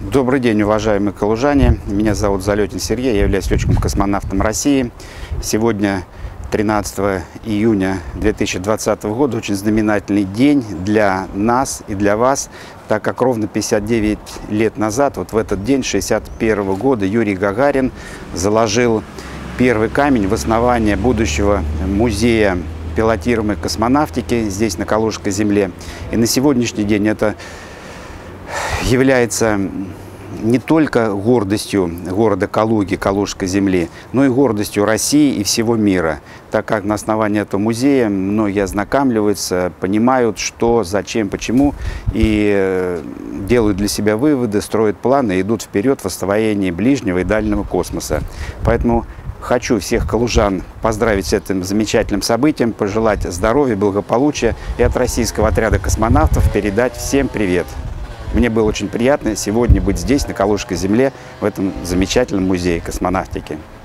Добрый день, уважаемые калужане. Меня зовут Залетин Сергей, я являюсь летчиком-космонавтом России. Сегодня, 13 июня 2020 года, очень знаменательный день для нас и для вас, так как ровно 59 лет назад, вот в этот день, 1961 года, Юрий Гагарин заложил первый камень в основание будущего музея пилотируемой космонавтики здесь, на Калужской земле. И на сегодняшний день это является не только гордостью города Калуги, Калужской земли, но и гордостью России и всего мира, так как на основании этого музея многие ознакомливаются, понимают, что, зачем, почему, и делают для себя выводы, строят планы и идут вперед в освоении ближнего и дальнего космоса. Поэтому хочу всех калужан поздравить с этим замечательным событием, пожелать здоровья, благополучия и от российского отряда космонавтов передать всем привет. Мне было очень приятно сегодня быть здесь, на Калужской земле, в этом замечательном музее космонавтики.